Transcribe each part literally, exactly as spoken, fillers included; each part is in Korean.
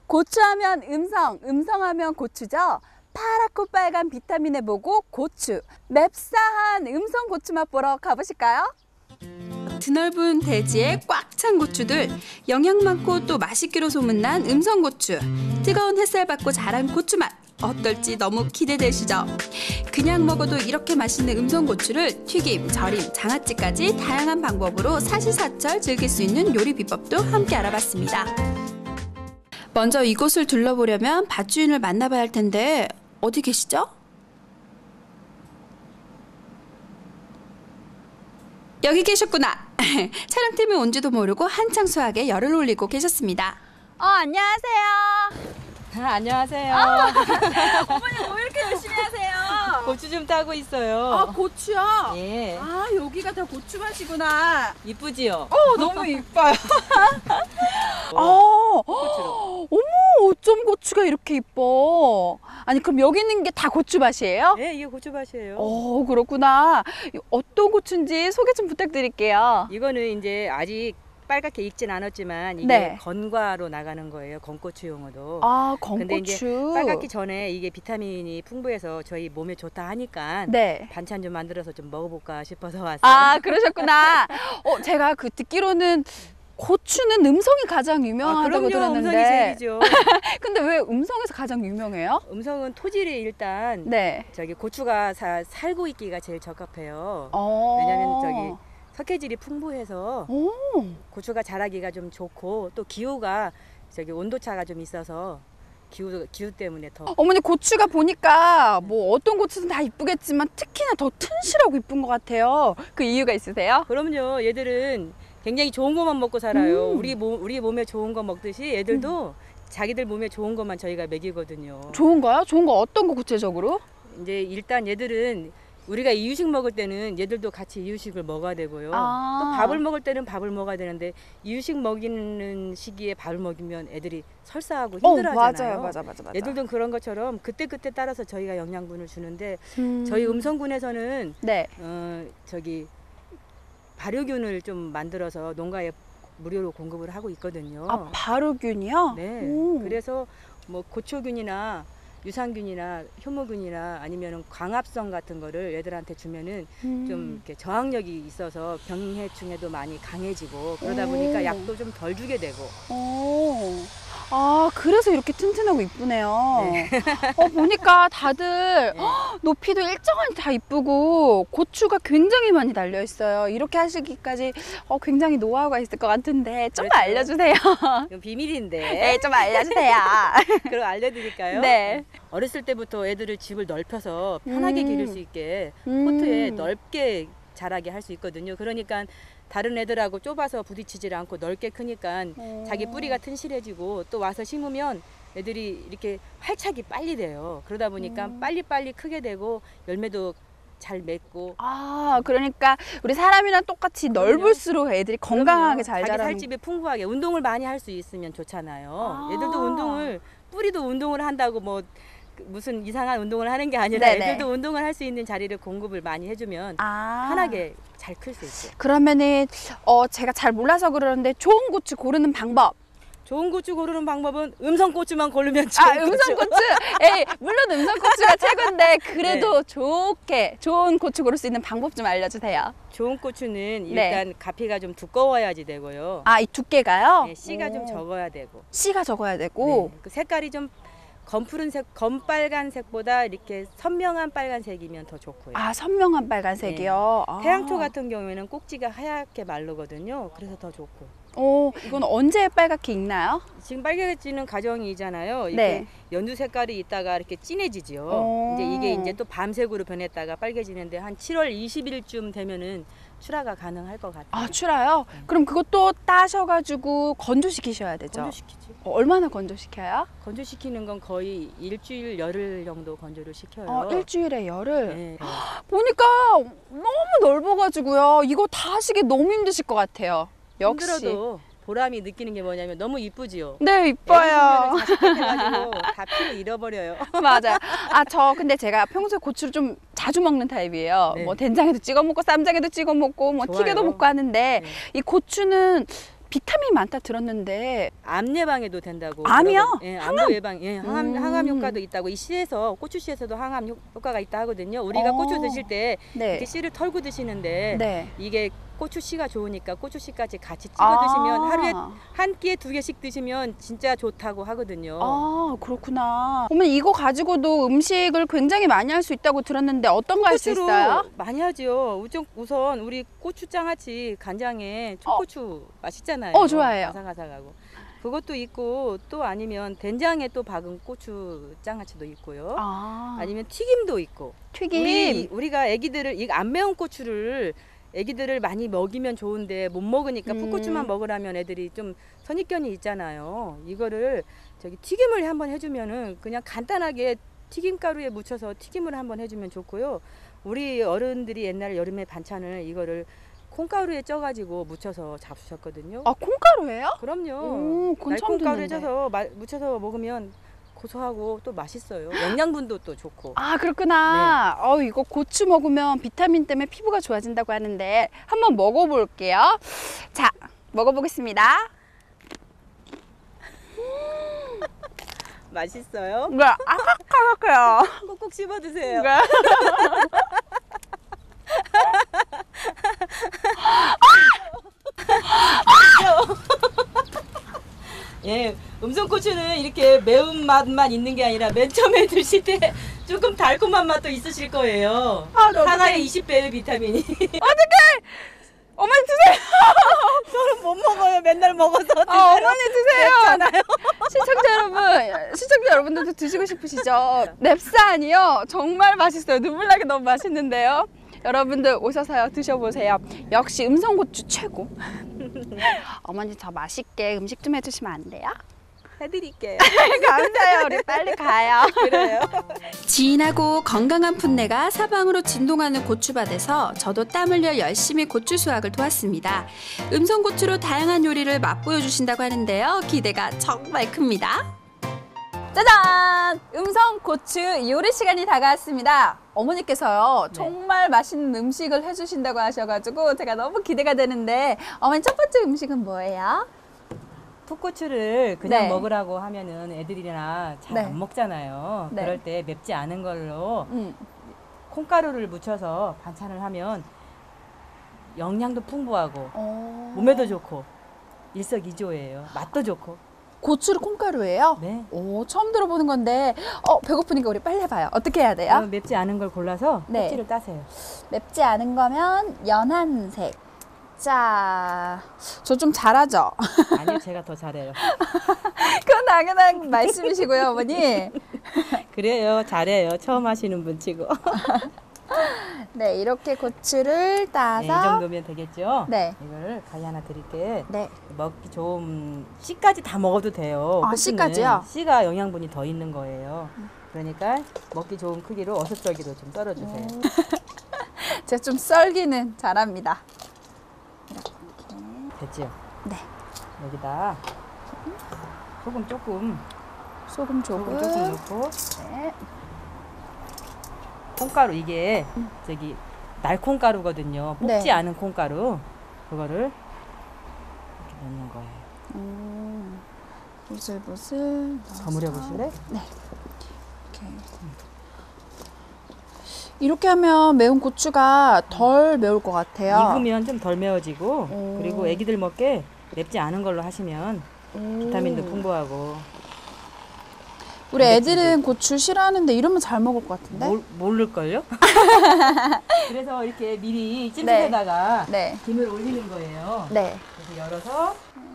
고추하면 음성, 음성하면 고추죠. 파랗고 빨간 비타민의 보고 고추. 맵싸한 음성 고추 맛 보러 가보실까요? 드넓은 대지에 꽉 찬 고추들, 영양 많고 또 맛있기로 소문난 음성 고추. 뜨거운 햇살 받고 자란 고추 맛. 어떨지 너무 기대되시죠? 그냥 먹어도 이렇게 맛있는 음성 고추를 튀김, 절임, 장아찌까지 다양한 방법으로 사시사철 즐길 수 있는 요리 비법도 함께 알아봤습니다. 먼저 이곳을 둘러보려면 밭주인을 만나봐야 할 텐데 어디 계시죠? 여기 계셨구나. 촬영팀이 온지도 모르고 한창 수확에 열을 올리고 계셨습니다. 어, 안녕하세요. 아, 안녕하세요. 아, 어머니 뭐 이렇게 열심히 하세요? 고추 좀 따고 있어요. 아, 고추요? 예. 아, 여기가 다 고추밭이구나. 이쁘지요? 어, 너무 이뻐요. 어, 어, 어머, 어쩜 고추가 이렇게 이뻐. 아니, 그럼 여기 있는 게 다 고추밭이에요? 네, 이게 고추밭이에요. 어, 그렇구나. 어떤 고추인지 소개 좀 부탁드릴게요. 이거는 이제 아직 빨갛게 익진 않았지만 이게 네. 건과로 나가는 거예요. 건고추용으로. 아, 근데 이제 건고추. 빨갛기 전에 이게 비타민이 풍부해서 저희 몸에 좋다 하니까 네. 반찬 좀 만들어서 좀 먹어볼까 싶어서 왔어요. 아, 그러셨구나. 어, 제가 그 듣기로는 고추는 음성이 가장 유명하다고 아, 들었는데. 음성이 제일이죠. 근데 왜 음성에서 가장 유명해요? 음성은 토질이 일단 네. 저기 고추가 사, 살고 있기가 제일 적합해요. 어. 왜냐면 저기 석회질이 풍부해서 오. 고추가 자라기가 좀 좋고 또 기후가 저기 온도차가 좀 있어서 기후 기후 때문에 더. 어머니 고추가 보니까 뭐 어떤 고추든 다 이쁘겠지만 특히나 더 튼실하고 이쁜 것 같아요. 그 이유가 있으세요? 그럼요. 얘들은 굉장히 좋은 것만 먹고 살아요. 음. 우리 몸 우리 몸에 좋은 거 먹듯이 얘들도 음. 자기들 몸에 좋은 것만 저희가 먹이거든요. 좋은가요? 좋은 거 어떤 거 구체적으로? 이제 일단 얘들은 우리가 이유식 먹을 때는 얘들도 같이 이유식을 먹어야 되고요. 아. 또 밥을 먹을 때는 밥을 먹어야 되는데 이유식 먹이는 시기에 밥을 먹이면 애들이 설사하고 힘들어하잖아요. 어, 맞아요, 맞아, 맞아, 맞아. 얘들도 그런 것처럼 그때 그때 따라서 저희가 영양분을 주는데 음. 저희 음성군에서는 네. 어, 저기 발효균을 좀 만들어서 농가에 무료로 공급을 하고 있거든요. 아, 발효균이요? 네. 오. 그래서 뭐 고초균이나 유산균이나 효모균이나 아니면 광합성 같은 거를 애들한테 주면은 음. 좀 이렇게 저항력이 있어서 병해충에도 많이 강해지고 그러다 오. 보니까 약도 좀 덜 주게 되고. 오. 아, 그래서 이렇게 튼튼하고 이쁘네요. 네. 어, 보니까 다들 네. 헉, 높이도 일정하니 다 이쁘고 고추가 굉장히 많이 달려 있어요. 이렇게 하시기까지 어, 굉장히 노하우가 있을 것 같은데 좀 그렇죠. 알려주세요. 이건 비밀인데. 네, 좀 알려주세요. 그럼 알려드릴까요? 네. 어렸을 때부터 애들을 집을 넓혀서 편하게 음. 기를 수 있게 음. 포트에 넓게 자라게 할 수 있거든요. 그러니까 다른 애들하고 좁아서 부딪히질 않고 넓게 크니까 오. 자기 뿌리가 튼실해지고 또 와서 심으면 애들이 이렇게 활착이 빨리 돼요. 그러다 보니까 음. 빨리빨리 크게 되고 열매도 잘 맺고. 아, 그러니까 우리 사람이랑 똑같이 넓을수록 애들이 건강하게 잘 자기 자라는. 살집에 풍부하게 운동을 많이 할 수 있으면 좋잖아요. 아. 애들도 운동을 뿌리도 운동을 한다고 뭐 무슨 이상한 운동을 하는 게 아니라 네네. 애들도 운동을 할 수 있는 자리를 공급을 많이 해주면 아. 편하게 잘 클 수 있어요. 그러면은 어, 제가 잘 몰라서 그러는데 좋은 고추 고르는 방법. 좋은 고추 고르는 방법은 음성 고추만 고르면 아, 좋은 음성 고추. 에이, 물론 음성 고추가 최고인데 그래도 네. 좋게 좋은 고추 고를 수 있는 방법 좀 알려주세요. 좋은 고추는 네. 일단 가피가 좀 두꺼워야지 되고요. 아, 이 두께가요? 네, 씨가 오. 좀 적어야 되고. 씨가 적어야 되고. 네, 그 색깔이 좀 검푸른색, 검빨간색보다 이렇게 선명한 빨간색이면 더 좋고요. 아, 선명한 빨간색이요. 아. 태양초 같은 경우에는 꼭지가 하얗게 마르거든요. 그래서 더 좋고. 오, 이건 언제 빨갛게 익나요? 지금 빨개지는 과정이잖아요. 이렇게 네. 연두 색깔이 있다가 이렇게 진해지죠. 오. 이제 이게 이제 또 밤색으로 변했다가 빨개지는데 한 칠월 이십일쯤 되면은 출하가 가능할 것 같아요. 아, 출하요? 그럼 그것도 따셔가지고 건조시키셔야 되죠? 건조시키죠. 어, 얼마나 건조시켜요? 건조시키는 건 거의 일주일 열흘 정도 건조를 시켜요. 어, 일주일에 열흘. 네. 보니까 너무 넓어가지고요. 이거 다 하시기 너무 힘드실 것 같아요. 역시. 힘들어도 보람이 느끼는 게 뭐냐면 너무 이쁘지요. 네, 이뻐요. 자식해가지고 다 피를 잃어버려요. 맞아요. 아, 저 근데 제가 평소에 고추를 좀 자주 먹는 타입이에요. 네. 뭐 된장에도 찍어 먹고 쌈장에도 찍어 먹고 뭐 좋아요. 튀겨도 먹고 하는데 네. 이 고추는 비타민 많다 들었는데. 암 예방에도 된다고. 암이요? 그러고, 예, 암도 예방, 예, 항암, 음. 항암 효과도 있다고. 이 씨에서 고추 씨에서도 항암 효- 효과가 있다 하거든요. 우리가 어. 고추 드실 때 네. 이렇게 씨를 털고 드시는데 네. 이게 고추 씨가 좋으니까 고추 씨까지 같이 찍어 아. 드시면 하루에 한 끼에 두 개씩 드시면 진짜 좋다고 하거든요. 아, 그렇구나. 어머니 이거 가지고도 음식을 굉장히 많이 할 수 있다고 들었는데 어떤 거 할 수 고추로 있어요? 많이 하죠. 우선, 우선 우리 고추장아찌 간장에 초고추 맛있잖아요. 어, 좋아해요. 아삭아삭하고. 그것도 있고 또 아니면 된장에 또 박은 고추 장아찌도 있고요. 아, 아니면 튀김도 있고. 튀김. 우리 우리가 애기들을 이 안 매운 고추를 애기들을 많이 먹이면 좋은데 못 먹으니까 음. 풋고추만 먹으라면 애들이 좀 선입견이 있잖아요. 이거를 저기 튀김을 한번 해주면은 그냥 간단하게 튀김가루에 묻혀서 튀김을 한번 해주면 좋고요. 우리 어른들이 옛날에 여름에 반찬을 이거를 콩가루에 쪄가지고 묻혀서 잡수셨거든요. 아, 콩가루예요? 그럼요. 오, 그건 처음 날콩가루에 듣는데. 쪄서 마- 묻혀서 먹으면 고소하고 또 맛있어요. 영양분도 또 좋고. 아, 그렇구나. 네. 어, 이거 고추 먹으면 비타민 때문에 피부가 좋아진다고 하는데 한번 먹어볼게요. 자, 먹어보겠습니다. 맛있어요. 네, 아삭아삭해요. 꼭꼭 씹어 드세요. 네. 예, 음성고추는 이렇게 매운맛만 있는 게 아니라 맨 처음에 드실 때 조금 달콤한 맛도 있으실 거예요. 아, 네, 하나에 어떡해. 이십 배의 비타민이. 어떡해! 어머니 드세요. 저는 못 먹어요. 맨날 먹어서 드세요. 아, 어머니 드세요. 맵잖아요. 시청자 여러분, 시청자 여러분들도 드시고 싶으시죠? 맵산이요. 정말 맛있어요. 눈물 나게 너무 맛있는데요. 여러분들 오셔서요 드셔보세요. 역시 음성고추 최고. 어머니 더 맛있게 음식 좀 해주시면 안 돼요? 해드릴게요. 감사해요. 우리 빨리 가요. 그래요. 진하고 건강한 풋내가 사방으로 진동하는 고추밭에서 저도 땀 흘려 열심히 고추 수확을 도왔습니다. 음성고추로 다양한 요리를 맛보여 주신다고 하는데요. 기대가 정말 큽니다. 짜잔! 음성고추 요리 시간이 다가왔습니다. 어머니께서요 네. 정말 맛있는 음식을 해주신다고 하셔가지고 제가 너무 기대가 되는데 어머니 첫 번째 음식은 뭐예요? 풋고추를 그냥 네. 먹으라고 하면은 애들이나 잘 안 네. 먹잖아요. 네. 그럴 때 맵지 않은 걸로 음. 콩가루를 묻혀서 반찬을 하면 영양도 풍부하고 어... 몸에도 좋고 일석이조예요. 맛도 좋고. 고추를 콩가루예요? 네. 오, 처음 들어보는 건데 어 배고프니까 우리 빨리 해봐요. 어떻게 해야 돼요? 어, 맵지 않은 걸 골라서 네. 껍질을 따세요. 맵지 않은 거면 연한색. 자, 저 좀 잘하죠? 아니요, 제가 더 잘해요. 그건 당연한 말씀이시고요, 어머니. 그래요, 잘해요. 처음 하시는 분 치고. 네, 이렇게 고추를 네, 이 따서 정도면 되겠죠? 네. 이걸 가위 하나 드릴게. 네. 먹기 좋은 씨까지 다 먹어도 돼요. 아, 고추는 씨까지요? 씨가 영양분이 더 있는 거예요. 그러니까 먹기 좋은 크기로 어슷썰기로 좀 썰어주세요. 음. 제가 좀 썰기는 잘합니다. 됐죠? 네. 여기다 소금 조금, 소금 소금 조금 조금. 넣고 네. 콩가루 이게 저기 날콩가루거든요. 뽑지 네. 않은 콩가루 그거를 이렇게 넣는 거예요. 음, 보슬보슬. 버무려 보실래? 네. 이렇게. 이렇게 하면 매운 고추가 덜 매울 것 같아요. 익으면 좀 덜 매워지고 오. 그리고 애기들 먹게 맵지 않은 걸로 하시면 비타민도 풍부하고. 우리 애들은 고추 싫어하는데 이러면 잘 먹을 것 같은데? 몰, 모를걸요? 그래서 이렇게 미리 네. 찜통에다가 네. 김을 올리는 거예요. 네. 그래서 열어서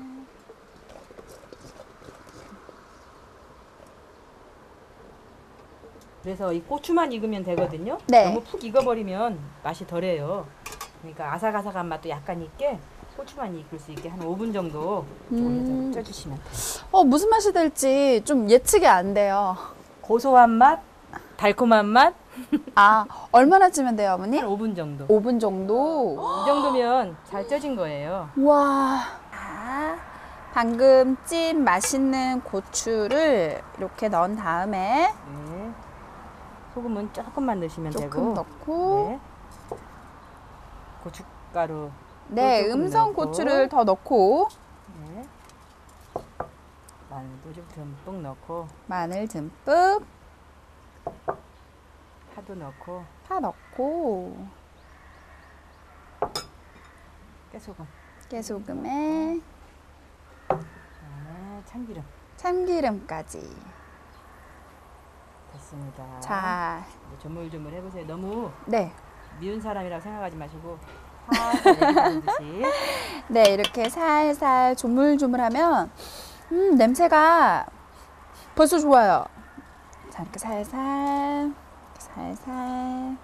그래서 이 고추만 익으면 되거든요. 네. 너무 푹 익어버리면 맛이 덜해요. 그러니까 아삭아삭한 맛도 약간 있게 고추만 익을 수 있게 한 오 분 정도 음. 올려서 쪄주시면 돼요. 어, 무슨 맛이 될지 좀 예측이 안 돼요. 고소한 맛, 달콤한 맛, 아, 얼마나 찌면 돼요, 어머니? 한 오 분 정도. 오 분 정도? 이 정도면 잘 쪄진 거예요. 와. 자, 방금 찐 맛있는 고추를 이렇게 넣은 다음에 네. 소금은 조금만 넣으시면 조금 되고. 넣고 네. 고춧가루. 네, 조금 음성 넣고. 고추를 더 넣고 네. 마늘도 좀 듬뿍 넣고 마늘 듬뿍, 파도 넣고 파 넣고, 깨소금, 깨소금에 그다음에 참기름. 참기름까지. 됐습니다. 자, 이제 조물조물 해보세요. 너무 네. 미운 사람이라고 생각하지 마시고 살살 얘기하는 듯이. 네, 이렇게 살살 조물조물하면 음, 냄새가 벌써 좋아요. 자, 이렇게 살살, 살살.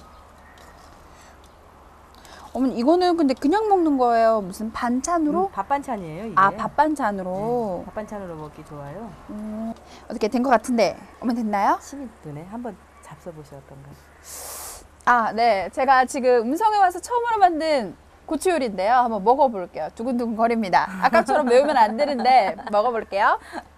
어머니, 이거는 근데 그냥 먹는 거예요? 무슨 반찬으로? 음, 밥 반찬이에요 이게. 아, 밥 반찬으로. 네, 밥 반찬으로 먹기 좋아요. 음, 어떻게 된 것 같은데, 어머니 됐나요? 침이 드네. 한번 잡숴보세요 어떤가. 아, 네. 제가 지금 음성에 와서 처음으로 만든 고추 요리인데요. 한번 먹어볼게요. 두근두근 거립니다. 아까처럼 매우면 안 되는데 먹어볼게요.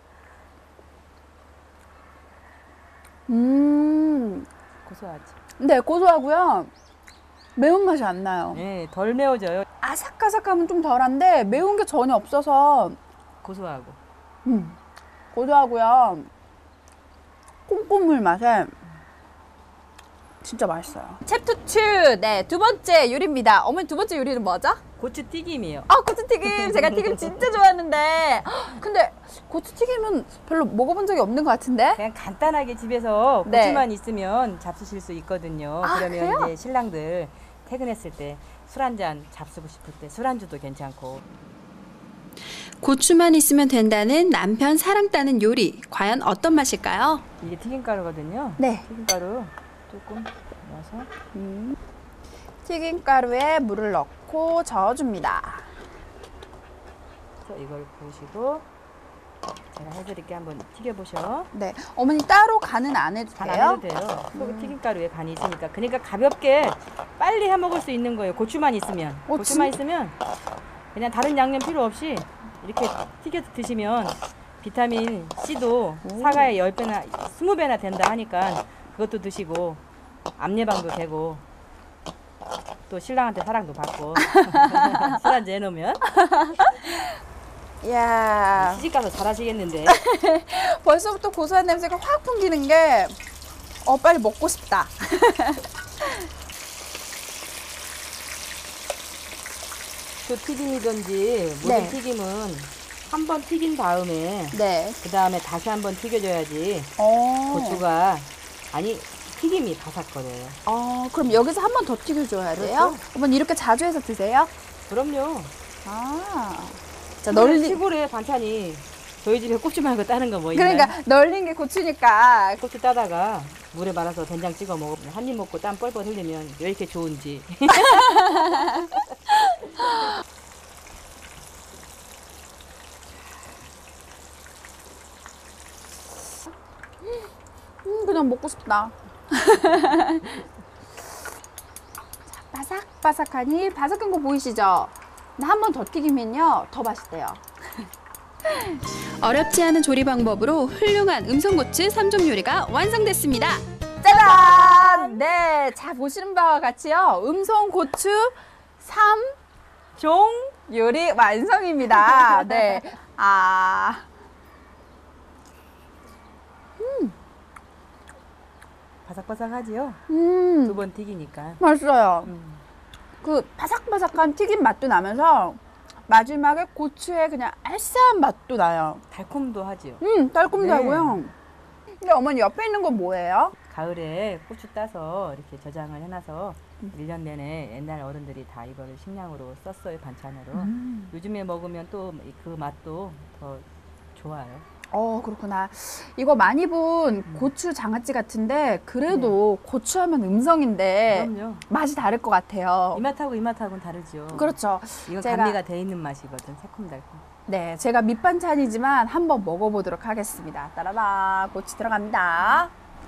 음, 고소하지. 네, 고소하고요. 매운맛이 안 나요. 네, 덜 매워져요. 아삭아삭함은 좀 덜한데 매운 게 전혀 없어서 고소하고. 음, 고소하고요. 콩고물 맛에 진짜 맛있어요. 챕터 이, 네, 두 번째 요리입니다. 어머니 두 번째 요리는 뭐죠? 고추 튀김이요. 아, 고추튀김. 제가 튀김 진짜 좋아하는데 근데 고추튀김은 별로 먹어본 적이 없는 것 같은데? 그냥 간단하게 집에서 네. 고추만 있으면 잡수실 수 있거든요. 아, 그러면 그래요? 이제 신랑들 퇴근했을 때 술 한 잔 잡수고 싶을 때 술안주도 괜찮고. 고추만 있으면 된다는 남편 사랑 따는 요리. 과연 어떤 맛일까요? 이게 튀김가루거든요. 네. 튀김가루 조금 넣어서 음, 튀김가루에 물을 넣고 저어줍니다. 그래서 이걸 부으시고 제가 해드릴게 한번 튀겨보셔. 네, 어머니 따로 간은 안 해도 간 돼요? 안 해도 돼요. 음. 튀김가루에 간이 있으니까. 그러니까 가볍게 빨리 해 먹을 수 있는 거예요. 고추만 있으면. 어, 고추만 진- 있으면 그냥 다른 양념 필요 없이 이렇게 튀겨서 드시면 비타민 C도 오. 사과에 십 배나 이십 배나 된다 하니까 그것도 드시고 암 예방도 되고 또 신랑한테 사랑도 받고 술안주 해놓으면 이야, 시집가서 잘하시겠는데. 벌써부터 고소한 냄새가 확 풍기는 게 어, 빨리 먹고 싶다. 그 튀김이든지 모든 네. 튀김은 한 번 튀긴 다음에 네. 그 다음에 다시 한 번 튀겨줘야지 어, 고추가 아니 튀김이 바삭거려요. 어, 그럼 여기서 한 번 더 튀겨줘야 돼요? 그렇죠. 어머니 이렇게 자주 해서 드세요? 그럼요. 아, 자, 시골에, 널리, 시골에 반찬이 저희 집에 고추 말고 다른 거 뭐 있나요? 그러니까 널린 게 고추니까. 고추 따다가 물에 말아서 된장 찍어 먹으면 한 입 먹고 땀 뻘뻘 흘리면 왜 이렇게 좋은지. 음, 그냥 먹고 싶다. 자, 바삭바삭하니 바삭한 거 보이시죠? 한 번 더 튀기면요 더 맛있대요. 어렵지 않은 조리 방법으로 훌륭한 음성고추 삼 종 요리가 완성됐습니다. 짜잔! 네, 자 보시는 바와 같이요 음성고추 삼 종 요리 완성입니다. 네, 아. 바삭바삭하지요? 음, 두 번 튀기니까. 맛있어요. 음. 그 바삭바삭한 튀김 맛도 나면서 마지막에 고추의 그냥 알싸한 맛도 나요. 달콤도 하지요. 음, 달콤도 네. 하고요. 근데 어머니 옆에 있는 건 뭐예요? 가을에 고추 따서 이렇게 저장을 해놔서 일 년 내내 옛날 어른들이 다 이거를 식량으로 썼어요, 반찬으로. 음. 요즘에 먹으면 또 그 맛도 더 좋아요. 어, 그렇구나. 이거 많이 본 고추 장아찌 같은데 그래도 고추하면 음성인데 그럼요. 맛이 다를 것 같아요. 이 맛하고 이 맛하고는 다르죠. 그렇죠. 이건 제가- 감미가 돼 있는 맛이거든, 새콤달콤. 네, 제가 밑반찬이지만 한번 먹어보도록 하겠습니다. 따라라, 고추 들어갑니다.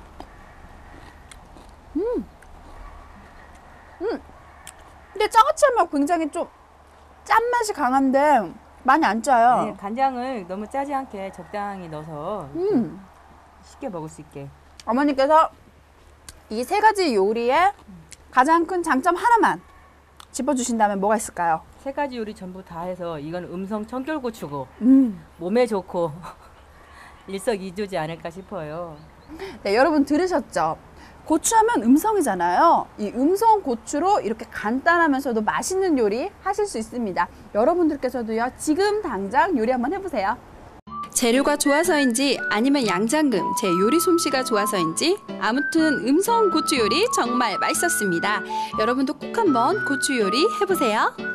음, 음. 근데 장아찌 하면 굉장히 좀 짠맛이 강한데 많이 안 짜요. 네, 간장을 너무 짜지 않게 적당히 넣어서 음, 쉽게 먹을 수 있게. 어머니께서 이 세 가지 요리의 가장 큰 장점 하나만 짚어주신다면 뭐가 있을까요? 세 가지 요리 전부 다 해서 이건 음성 청결고추고 음. 몸에 좋고 일석이조지 않을까 싶어요. 네, 여러분 들으셨죠? 고추하면 음성이잖아요. 이 음성 고추로 이렇게 간단하면서도 맛있는 요리 하실 수 있습니다. 여러분들께서도요, 지금 당장 요리 한번 해보세요. 재료가 좋아서인지 아니면 양장금, 제 요리 솜씨가 좋아서인지 아무튼 음성 고추 요리 정말 맛있었습니다. 여러분도 꼭 한번 고추 요리 해보세요.